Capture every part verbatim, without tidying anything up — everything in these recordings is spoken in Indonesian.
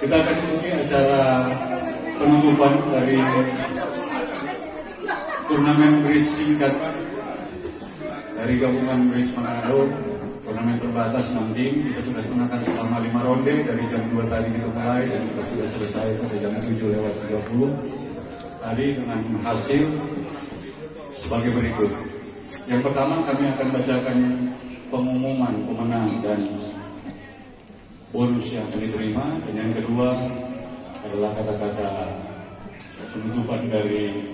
Kita akan ikuti acara penutupan dari turnamen bridge singkat dari gabungan Bridge Manado. Turnamen terbatas enam tim. Kita sudah gunakan selama lima ronde. Dari jam dua tadi kita mulai dan kita sudah selesai pada jam tujuh lewat tiga puluh tadi dengan hasil sebagai berikut. Yang pertama kami akan bacakan pengumuman pemenang dan bonus yang akan diterima, dan yang kedua adalah kata-kata penutupan dari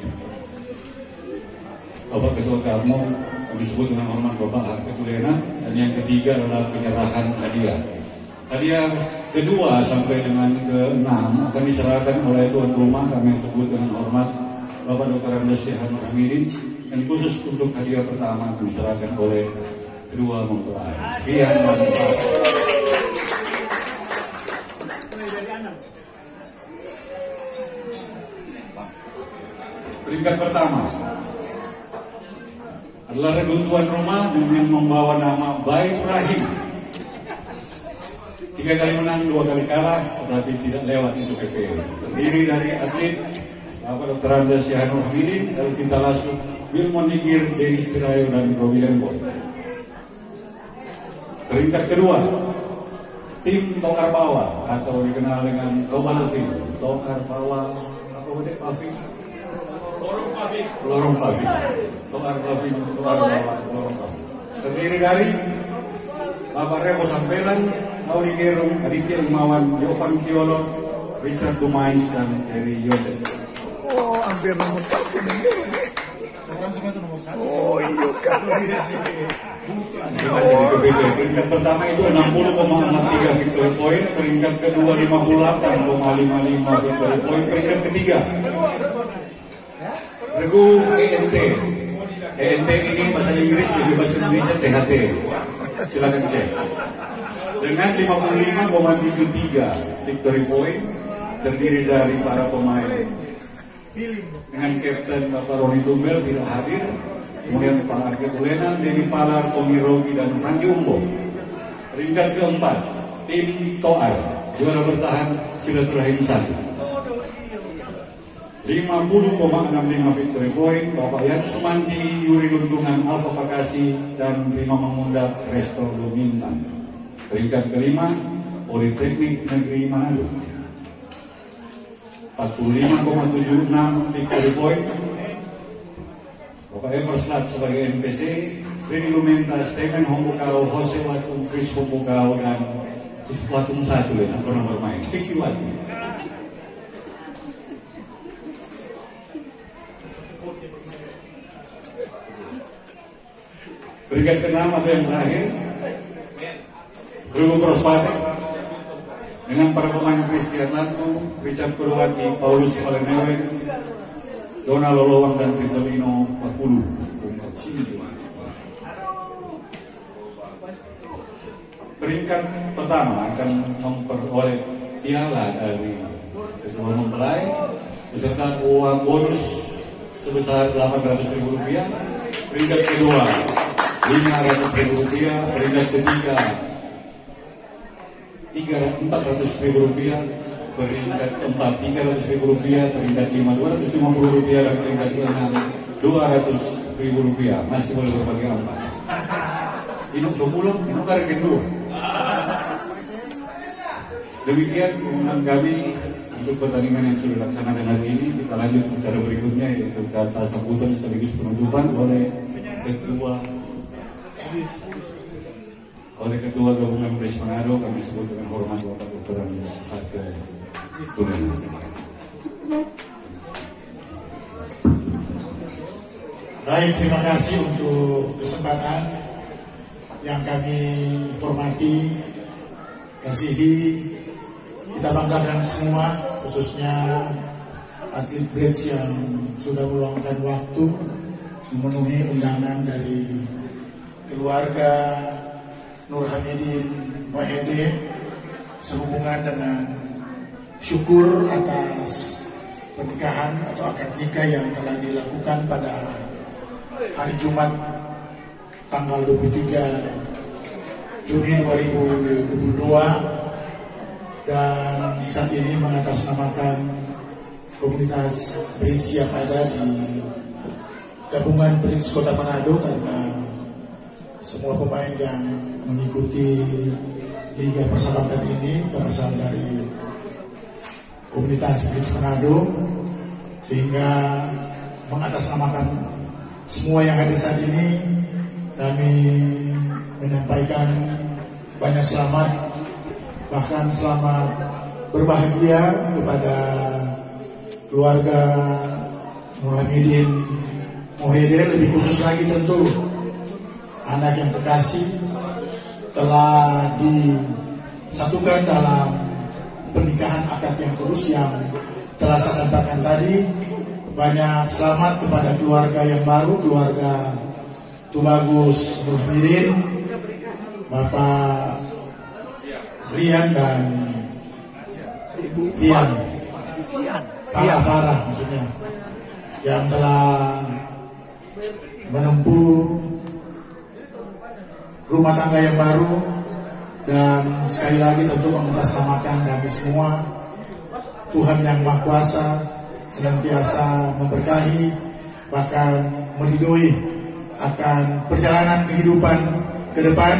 Bapak Ketua Karmo, kami sebut dengan hormat Bapak Harketulena, dan yang ketiga adalah penyerahan hadiah. Hadiah kedua sampai dengan keenam akan diserahkan oleh tuan rumah, kami sebut dengan hormat Bapak Doktor Andes Hanur Hamidin, dan khusus untuk hadiah pertama akan diserahkan oleh kedua mempelai. Rian Manfaat. Peringkat pertama adalah regun tuan rumah dengan membawa nama Bait Rahim. Tiga kali menang, dua kali kalah, tetapi tidak lewat itu P P. Terdiri dari atlet Bapak Doktor Andes Hanur Hamidin, Elvita Lasu, Wilmon Nigir, Denis Tirayo, dan Robi Lembo. Peringkat kedua, tim Tokar Bawah atau dikenal dengan Tobalofin. Tokar Bawah, apa betul Paving? Lorong Paving. Lorong Paving. Tokar Paving, Tokar Bawah, Lorong Paving. Terdiri dari Bapak Revo Sampelan, Mauri Gerung, Aditya Imawan, Jovan Kiolon, Richard Dumais, dan Eri Yosef. Oh, hampir nomor satu. Oh iya kan. Peringkat pertama itu enam puluh koma enam tiga victory point, peringkat kedua lima puluh delapan koma lima lima victory point, peringkat ketiga regu E N T. E N T ini bahasa Inggris, jadi bahasa Indonesia T H T. Silakan cek. Dengan lima puluh lima koma tujuh tiga victory point, terdiri dari para pemain dengan Kapten Bapak Roni Tumbel tidak hadir, kemudian Pak Harketulena, Denny Palar, Tommy Rogi, dan Franky Umbo. Peringkat keempat, tim Toar, juara bertahan Silaturahim satu. lima puluh koma enam lima victory point, Bapak Yan Sumanti, Yuri Luntungan, Alfa Pakasi, dan Prima Mangunda, Resto Lumintang. Peringkat kelima, Politeknik Negeri Manado, empat puluh lima koma tujuh enam victory point, Bapak Everslat sebagai N P C, Freddy Lumenta, Steven Hombukau, Jose Watung, Chris Hombukau, dan Watung satu ya, pernah bermain, Vicky Wati. Peringkat keenam atau yang terakhir, Regu Crossfire dengan para pemain Christian Lantu, Richard Kurwati, Paulus Palenewe, Dona Lolowang, dan Rivalino Pakulu. Peringkat pertama akan memperoleh piala dari ketua mempelai beserta uang bonus sebesar delapan ratus ribu rupiah. Peringkat kedua lima ratus ribu rupiah. Peringkat ketiga empat ratus ribu rupiah, peringkat keempat tiga ratus ribu rupiah, peringkat lima dua ratus lima puluh rupiah, dan peringkat enam dua ratus ribu rupiah. Masih boleh berbagi empat. Inuk sebulan, inuk karek dua. Demikian pengumuman kami untuk pertandingan yang sudah dilaksanakan hari ini. Kita lanjut ke acara berikutnya, yaitu kata sambutan sekaligus penutupan oleh ketua oleh Ketua Gabungan Bridge Manado, kami sebut dengan hormat Bapak Doktor Andes Harketulena. Baik, terima kasih untuk kesempatan yang kami hormati, kasihi. Kita banggakan semua, khususnya atlet bridge yang sudah meluangkan waktu memenuhi undangan dari keluarga Nur Hamidin Mohede sehubungan dengan syukur atas pernikahan atau akad nikah yang telah dilakukan pada hari Jumat tanggal dua puluh tiga Juni dua ribu dua puluh dua, dan saat ini mengatasnamakan komunitas Bridge yang ada di gabungan Bridge Kota Manado, karena semua pemain yang mengikuti Liga Persahabatan ini berasal dari komunitas Bridge Manado, sehingga mengatasnamakan semua yang hadir saat ini kami menyampaikan banyak selamat, bahkan selamat berbahagia kepada keluarga Nur Hamidin Mohede, lebih khusus lagi tentu anak yang kekasih telah disatukan dalam pernikahan akad yang kudus yang telah saya sampaikan tadi. Banyak selamat kepada keluarga yang baru, keluarga Tubagus Nur Hamidin, Bapak Rian dan Ibu Fian, Farah Farah maksudnya, yang telah menempuh rumah tangga yang baru. Dan sekali lagi tentu mengatasnamakan kami semua, Tuhan yang Maha Kuasa senantiasa memberkahi, bahkan meridhoi akan perjalanan kehidupan ke depan.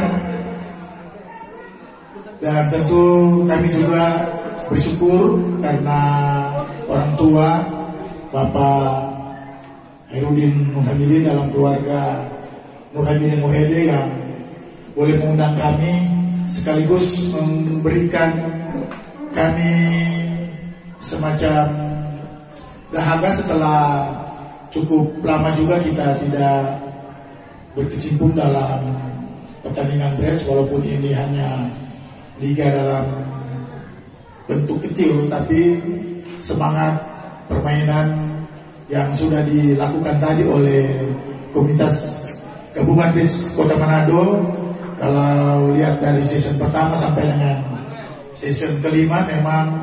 Dan tentu kami juga bersyukur karena orang tua Bapak Hairudin Nur Hamidin dalam keluarga Nur Hamidin Mohede yang boleh mengundang kami, sekaligus memberikan kami semacam dahaga setelah cukup lama juga kita tidak berkecimpung dalam pertandingan bridge, walaupun ini hanya liga dalam bentuk kecil, tapi semangat permainan yang sudah dilakukan tadi oleh komunitas gabungan bridge Kota Manado, kalau lihat dari season pertama sampai dengan season kelima memang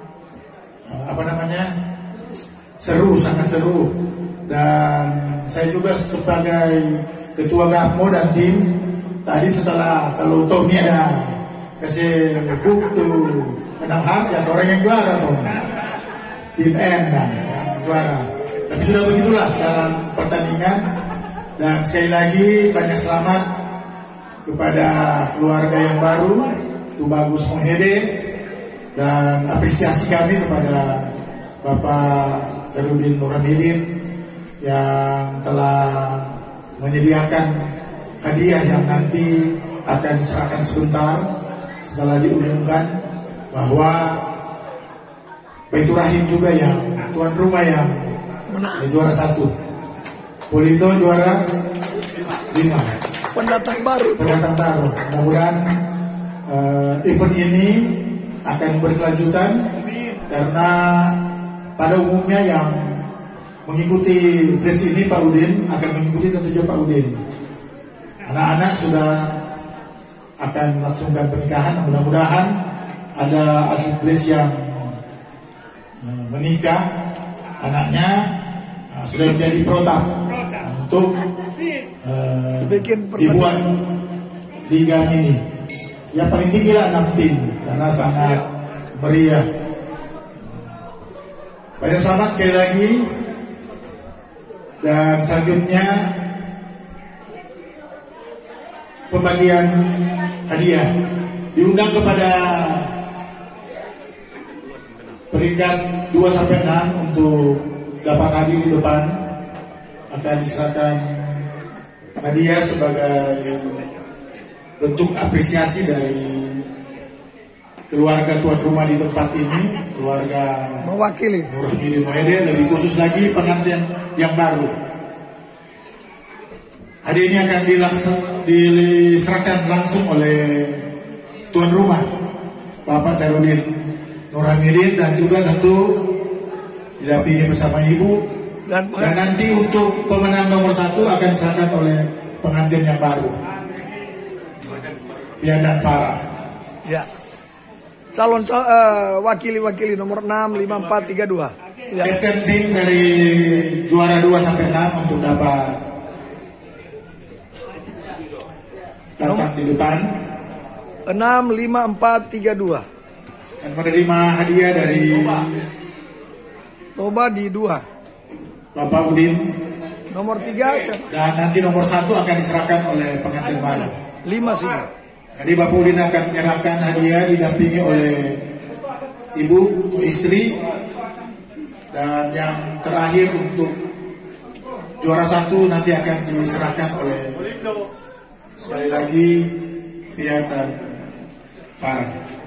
apa namanya seru, sangat seru. Dan saya juga sebagai ketua Gapmo dan tim tadi, setelah kalau Tommy ada kasih bukti menang hard, ya orang yang juara Tom, tim N dan yang juara. Tapi sudah begitulah dalam pertandingan. Dan sekali lagi banyak selamat kepada keluarga yang baru Tubagus Mohede, dan apresiasi kami kepada Bapak Hairudin Nur Hamidin yang telah menyediakan hadiah yang nanti akan diserahkan sebentar setelah diumumkan bahwa Baitur Rahim juga yang tuan rumah yang menang, juara satu, Polindo juara lima, pendatang baru. Pendatang baru. Mudah-mudahan uh, event ini akan berkelanjutan, karena pada umumnya yang mengikuti bridge ini Pak Udin akan mengikuti tentunya Pak Udin. Anak-anak sudah akan melangsungkan pernikahan. Mudah-mudahan ada atlet bridge yang uh, menikah, anaknya uh, sudah menjadi protap untuk uh, dibuat liga ini. Yang paling tinggi lah enam tim, karena sangat meriah. Banyak selamat sekali lagi. Dan selanjutnya pembagian hadiah diundang kepada peringkat dua sampai enam untuk dapat hadir di depan. Akan diserahkan hadiah sebagai bentuk apresiasi dari keluarga tuan rumah di tempat ini, keluarga mewakili Nur Hamidin Mohede, lebih khusus lagi pengantin yang baru. Hadiah ini akan dilaksanakan, diserahkan langsung oleh tuan rumah Bapak Hairudin Nur Hamidin, dan juga tentu didampingi bersama ibu. Dan, dan nanti untuk pemenang nomor satu akan diserahkan oleh pengantin yang baru, Fian dan Farah. Ya. Calon uh, wakili-wakili nomor enam, lima, empat, tiga, dua. Ya. Captain tim dari juara dua sampai enam untuk dapat datang di depan. enam, lima, empat, tiga, dua. dan menerima hadiah dari Toba di dua. Bapak Udin. Nomor tiga. Dan nanti nomor satu akan diserahkan oleh pengantin baru. Lima sini. Jadi Bapak Udin akan menyerahkan hadiah didampingi oleh ibu atau istri. Dan yang terakhir untuk juara satu nanti akan diserahkan oleh sekali lagi Fiat dan Farah.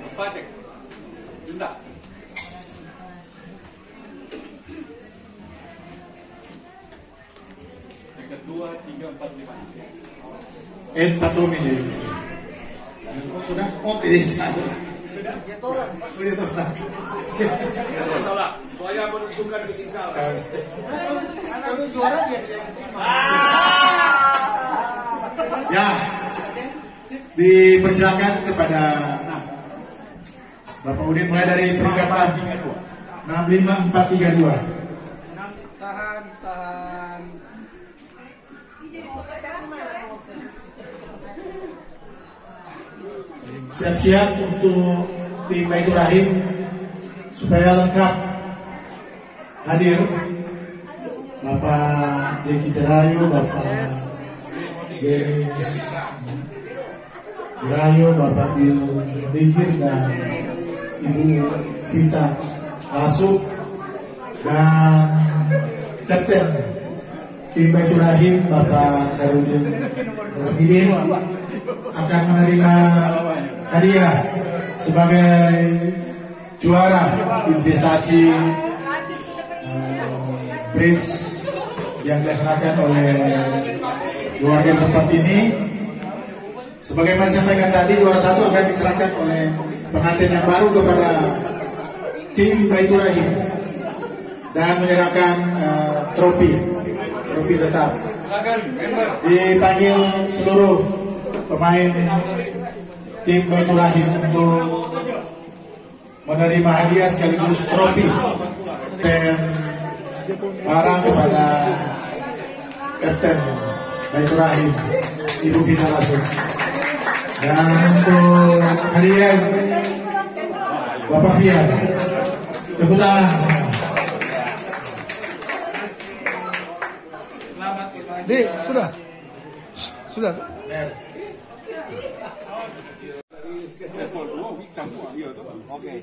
Kedua, tiga, empat, lima. Eh, empat ini. Oh, sudah? Oh, tidak satu. Dia tolak. Oh, dia tolak. Tidak masalah. Soalnya menentukan bikin salah. Karena lu juara dia yang terima. Ya, dipersilakan kepada Bapak Udin mulai dari peringkat enam lima empat tiga dua. Tahan, tahan. Siap-siap untuk tim Baitur Rahim supaya lengkap hadir Bapak Jeki Terayu, Bapak Denis Terayu, Bapak Bil Digir dan Ibu Vita Lasuk dan Kapten tim Baitur Rahim Bapak Sarudin Rahidin akan menerima hadiah sebagai juara investasi uh, bridge yang dilaksanakan oleh keluarga di tempat ini. Sebagaimana disampaikan tadi, juara satu akan diserahkan oleh pengantin yang baru kepada tim Baitur Rahim dan menyerahkan uh, trofi trofi tetap. Dipanggil seluruh pemain tim Baitur Rahim untuk menerima hadiah sekaligus trofi dan barang kepada Kapten Baitur Rahim Ibu Vita Lasuk. Dan untuk hadiah Bapak Fian, tepuk tangan. Di, sudah. Sudah. Oke.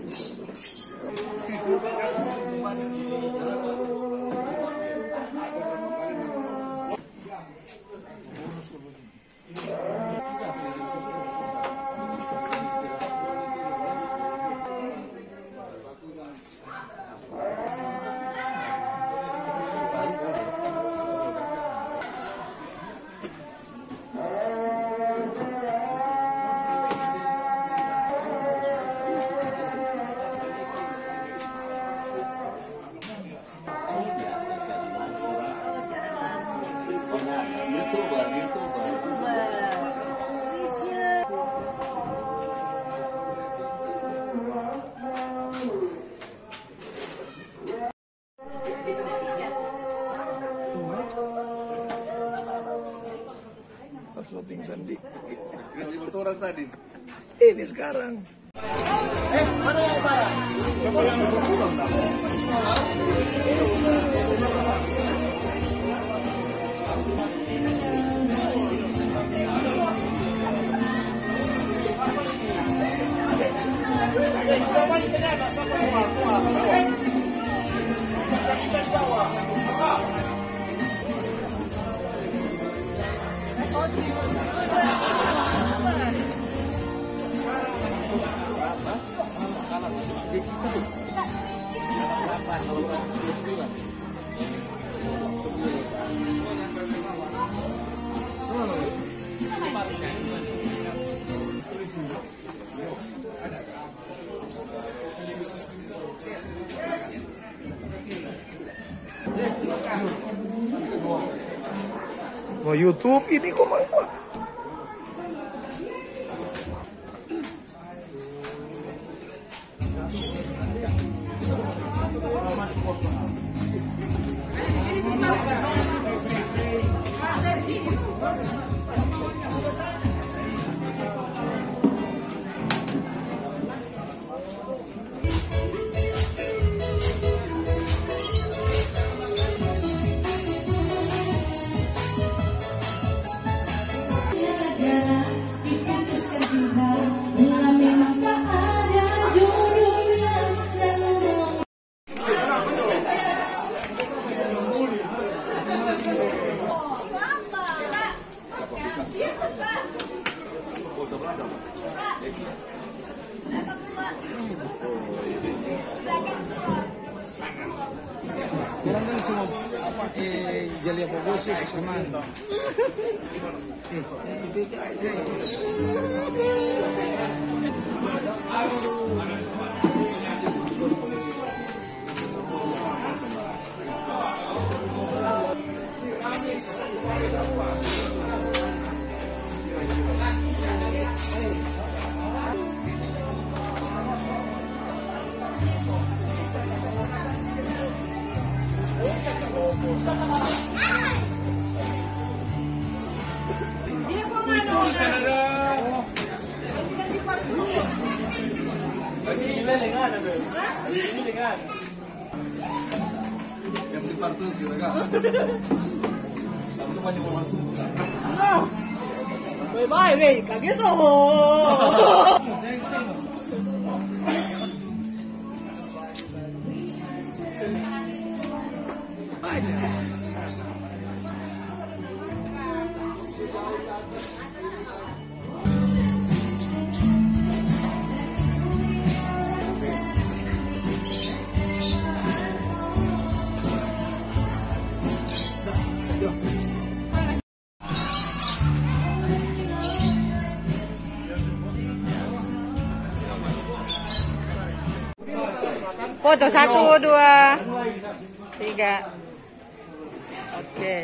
Syuting Sandi. Lima orang tadi. Ini sekarang. Eh, mana yang parah? Siapa yang berpulang? Oh, YouTube ini kok mah. Sekarang kan cuma apa eh jeli apa khusus sama. Yang dipartus gitu kan. Satu banyak orang suka. Bye bye, wey, kaget oh. Foto satu, dua, tiga. Oke.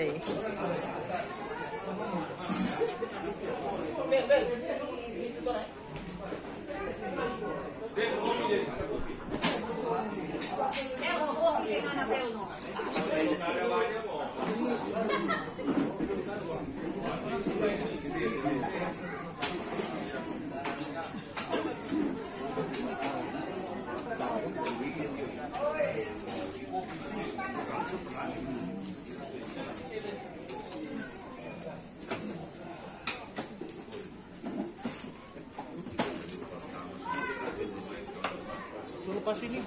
Lepas ini.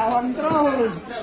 lawan terus.